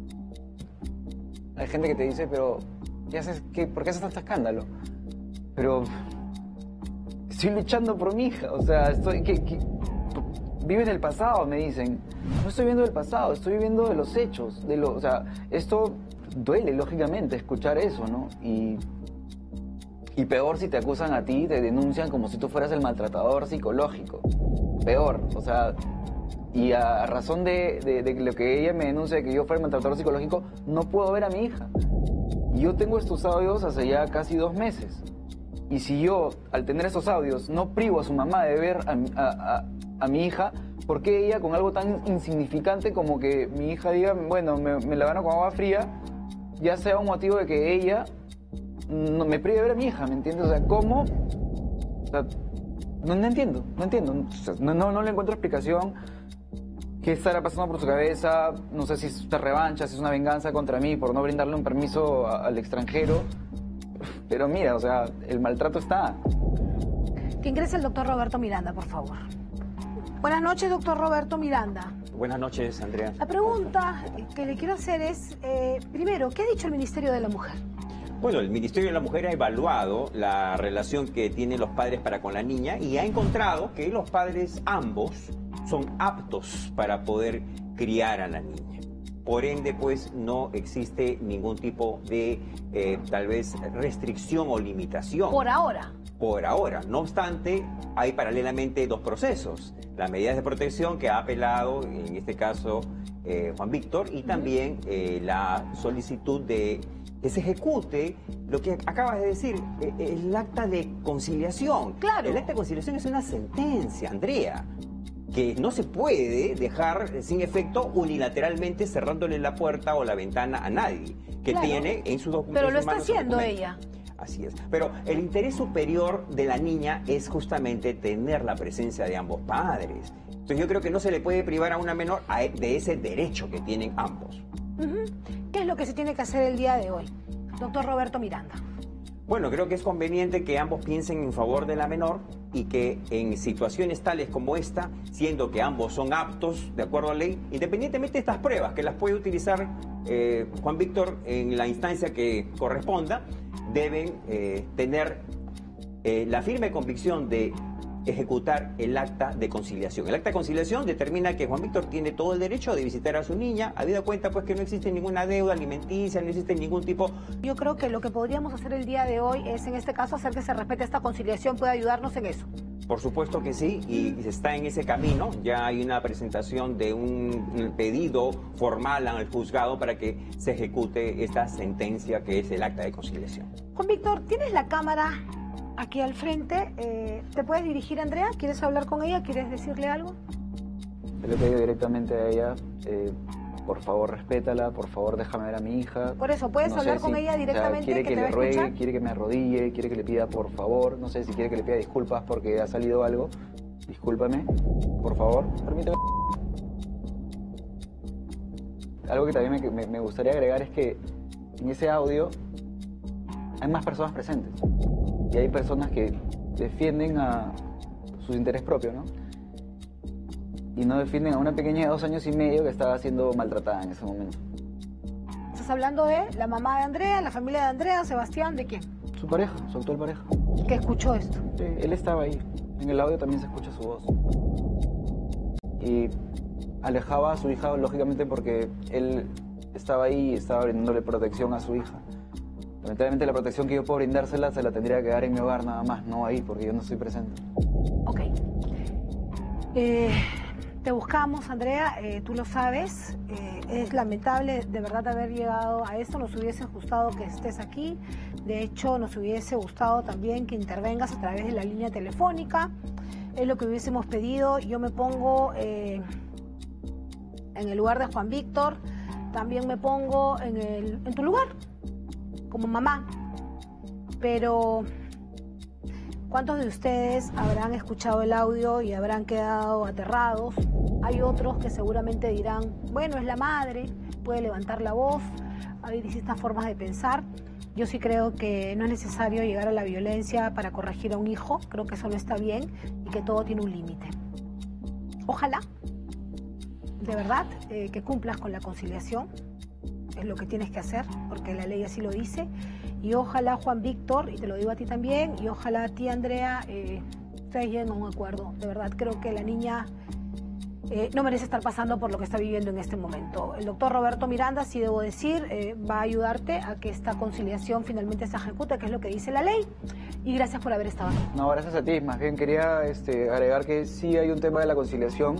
B: hay gente que te dice, pero, ¿qué haces, qué, ¿por qué haces tanto escándalo? Pero estoy luchando por mi hija, o sea, estoy... ¿qué, qué? Vive en el pasado, me dicen. No estoy viendo el pasado, estoy viendo de los hechos. De lo, o sea, esto duele, lógicamente, escuchar eso, ¿no? Y, y peor si te acusan a ti, te denuncian como si tú fueras el maltratador psicológico. Peor, o sea... Y a razón de, de, de lo que ella me denuncia de que yo fuera el maltratador psicológico, no puedo ver a mi hija. Y yo tengo estos audios hace ya casi dos meses. Y si yo, al tener esos audios, no privo a su mamá de ver a, a, a, a mi hija, ¿por qué ella con algo tan insignificante como que mi hija diga, bueno, me, me lavaron con agua fría, ya sea un motivo de que ella no me prive de ver a mi hija, ¿me entiendes? O sea, ¿cómo? O sea, no, no entiendo, no entiendo. O sea, no, no, no le encuentro explicación. ¿Qué estará pasando por su cabeza? No sé si es una revancha, si es una venganza contra mí por no brindarle un permiso a, al extranjero. Pero mira, o sea, el maltrato está.
A: Que ingrese el doctor Roberto Miranda, por favor. Buenas noches, doctor Roberto Miranda.
M: Buenas noches, Andrea.
A: La pregunta que le quiero hacer es, eh, primero, ¿qué ha dicho el Ministerio de la Mujer?
M: Bueno, el Ministerio de la Mujer ha evaluado la relación que tienen los padres para con la niña y ha encontrado que los padres ambos son aptos para poder criar a la niña. Por ende, pues, no existe ningún tipo de, eh, tal vez, restricción o limitación.
A: Por ahora.
M: Por ahora. No obstante, hay paralelamente dos procesos. Las medidas de protección que ha apelado, en este caso, eh, Juan Víctor, y también eh, la solicitud de que se ejecute lo que acabas de decir, eh, el acta de conciliación.
A: Claro.
M: El acta de conciliación es una sentencia, Andrea, que no se puede dejar sin efecto unilateralmente cerrándole la puerta o la ventana a nadie, que
A: Claro.
M: tiene en sus documentos.
A: Pero lo está haciendo ella.
M: Así es. Pero el interés superior de la niña es justamente tener la presencia de ambos padres. Entonces yo creo que no se le puede privar a una menor a- de ese derecho que tienen ambos.
A: Ujú. ¿Qué es lo que se tiene que hacer el día de hoy? Doctor Roberto Miranda.
M: Bueno, creo que es conveniente que ambos piensen en favor de la menor y que en situaciones tales como esta, siendo que ambos son aptos de acuerdo a ley, independientemente de estas pruebas, que las puede utilizar eh, Juan Víctor en la instancia que corresponda, deben eh, tener eh, la firme convicción de ejecutar el acta de conciliación. El acta de conciliación determina que Juan Víctor tiene todo el derecho de visitar a su niña, habida cuenta pues que no existe ninguna deuda alimenticia, no existe ningún tipo...
A: Yo creo que lo que podríamos hacer el día de hoy es, en este caso, hacer que se respete esta conciliación. ¿Puede ayudarnos en eso?
M: Por supuesto que sí, y se está en ese camino. Ya hay una presentación de un, un pedido formal al juzgado para que se ejecute esta sentencia que es el acta de conciliación.
A: Juan Víctor, ¿tienes la cámara aquí al frente? Eh, ¿Te puedes dirigir a Andrea? ¿Quieres hablar con ella? ¿Quieres decirle algo?
B: Yo le pido directamente a ella, eh, por favor respétala, por favor déjame ver a mi hija.
A: Por eso, ¿puedes
B: No sé
A: hablar con
B: si-
A: ella
B: o sea,
A: directamente,
B: quiere
A: que
B: que,
A: te va
B: le
A: a
B: ruegue,
A: escuchar?
B: quiere que me arrodille, quiere que le pida por favor, no sé si quiere que le pida disculpas porque ha salido algo. Discúlpame, por favor, permíteme. Algo que también me, me- me gustaría agregar es que en ese audio hay más personas presentes y hay personas que defienden a sus intereses propios, ¿no? Y no defienden a una pequeña de dos años y medio que estaba siendo maltratada en ese momento.
A: Estás hablando de la mamá de Andrea, la familia de Andrea, Sebastián, ¿de quién?
B: Su pareja, su actual pareja.
A: Que escuchó esto.
B: Sí, él estaba ahí. En el audio también se escucha su voz. Y alejaba a su hija, lógicamente, porque él estaba ahí y estaba brindándole protección a su hija. Lamentablemente la protección que yo puedo brindársela se la tendría que dar en mi hogar nada más, no ahí, porque yo no estoy presente.
A: Ok. Eh, te buscamos, Andrea, eh, tú lo sabes. Eh, es lamentable de verdad haber llegado a esto. Nos hubiese gustado que estés aquí. De hecho, nos hubiese gustado también que intervengas a través de la línea telefónica. Es lo que hubiésemos pedido. Yo me pongo eh, en el lugar de Juan Víctor. También me pongo en, el, en tu lugar, como mamá. Pero ¿cuántos de ustedes habrán escuchado el audio y habrán quedado aterrados? Hay otros que seguramente dirán, bueno, es la madre, puede levantar la voz. Hay distintas formas de pensar. Yo sí creo que no es necesario llegar a la violencia para corregir a un hijo. Creo que eso no está bien y que todo tiene un límite. Ojalá, de verdad, eh, que cumplas con la conciliación. Es lo que tienes que hacer, porque la ley así lo dice. Y ojalá, Juan Víctor, y te lo digo a ti también, y ojalá a ti, Andrea, eh, ustedes lleguen a un acuerdo. De verdad, creo que la niña eh, no merece estar pasando por lo que está viviendo en este momento. El doctor Roberto Miranda, sí debo decir, eh, va a ayudarte a que esta conciliación finalmente se ejecute, que es lo que dice la ley. Y gracias por haber estado aquí.
B: No, gracias a ti. Más bien quería este, agregar que sí hay un tema de la conciliación.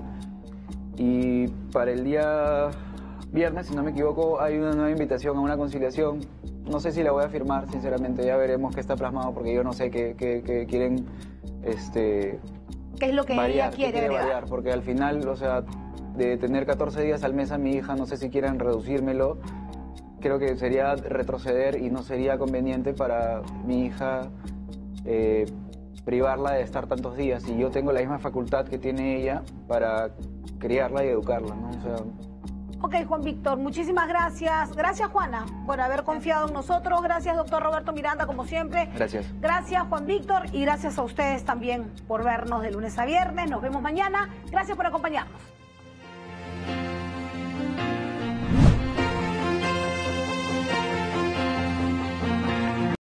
B: Y para el día viernes, si no me equivoco, hay una nueva invitación a una conciliación. No sé si la voy a firmar, sinceramente, ya veremos qué está plasmado, porque yo no sé qué, qué, qué quieren este,
A: ¿Qué es lo que
B: variar,
A: ella quiere,
B: qué quiere
A: variar?
B: variar, porque al final, o sea, de tener catorce días al mes a mi hija, no sé si quieren reducírmelo. Creo que sería retroceder y no sería conveniente para mi hija eh, privarla de estar tantos días. Y yo tengo la misma facultad que tiene ella para criarla y educarla, ¿no? O sea,
A: Ok, Juan Víctor, muchísimas gracias. Gracias, Juana, por haber confiado en nosotros. Gracias, doctor Roberto Miranda, como siempre.
B: Gracias.
A: Gracias, Juan Víctor, y gracias a ustedes también por vernos de lunes a viernes. Nos vemos mañana. Gracias por acompañarnos.